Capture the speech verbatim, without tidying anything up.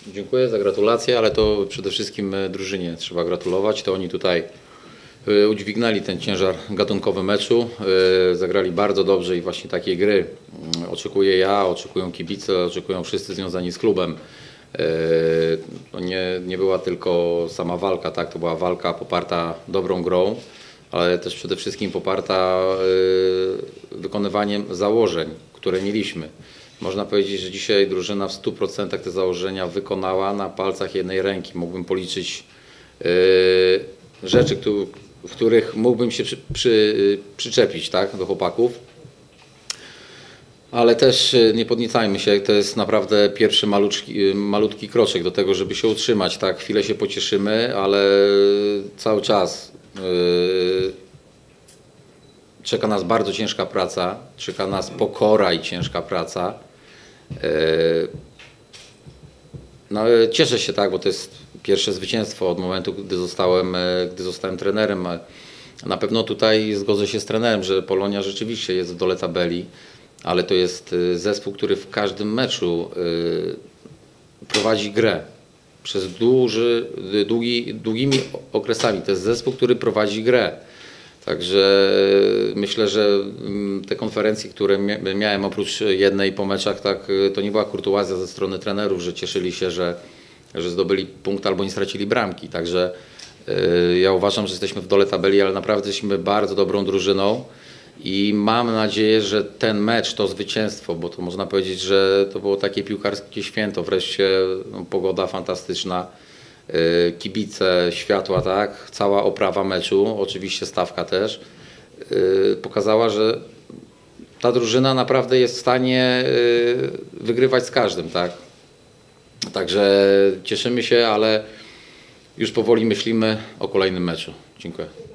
Dziękuję za gratulacje, ale to przede wszystkim drużynie trzeba gratulować. To oni tutaj udźwignęli ten ciężar gatunkowy meczu. Zagrali bardzo dobrze i właśnie takiej gry oczekuję ja, oczekują kibice, oczekują wszyscy związani z klubem. To nie, nie była tylko sama walka, tak? To była walka poparta dobrą grą, ale też przede wszystkim poparta wykonywaniem założeń, które mieliśmy. Można powiedzieć, że dzisiaj drużyna w stu procentach te założenia wykonała na palcach jednej ręki. Mógłbym policzyć yy, rzeczy, któ w których mógłbym się przy, przy, przyczepić, tak, do chłopaków. Ale też nie podniecajmy się, to jest naprawdę pierwszy malutki, malutki kroczek do tego, żeby się utrzymać. Tak, chwilę się pocieszymy, ale cały czas yy, czeka nas bardzo ciężka praca, czeka nas pokora i ciężka praca. No, cieszę się, tak, bo to jest pierwsze zwycięstwo od momentu, gdy zostałem, gdy zostałem trenerem. Na pewno tutaj zgodzę się z trenerem, że Polonia rzeczywiście jest w dole tabeli, ale to jest zespół, który w każdym meczu prowadzi grę przez duży, długi, długimi okresami. To jest zespół, który prowadzi grę. Także myślę, że te konferencje, które miałem oprócz jednej po meczach, tak, to nie była kurtuazja ze strony trenerów, że cieszyli się, że, że zdobyli punkt albo nie stracili bramki. Także ja uważam, że jesteśmy w dole tabeli, ale naprawdę jesteśmy bardzo dobrą drużyną i mam nadzieję, że ten mecz, to zwycięstwo, bo to można powiedzieć, że to było takie piłkarskie święto, wreszcie no, pogoda fantastyczna. Kibice, światła, tak, cała oprawa meczu, oczywiście stawka też, yy, pokazała, że ta drużyna naprawdę jest w stanie yy, wygrywać z każdym, tak. Także cieszymy się, ale już powoli myślimy o kolejnym meczu. Dziękuję.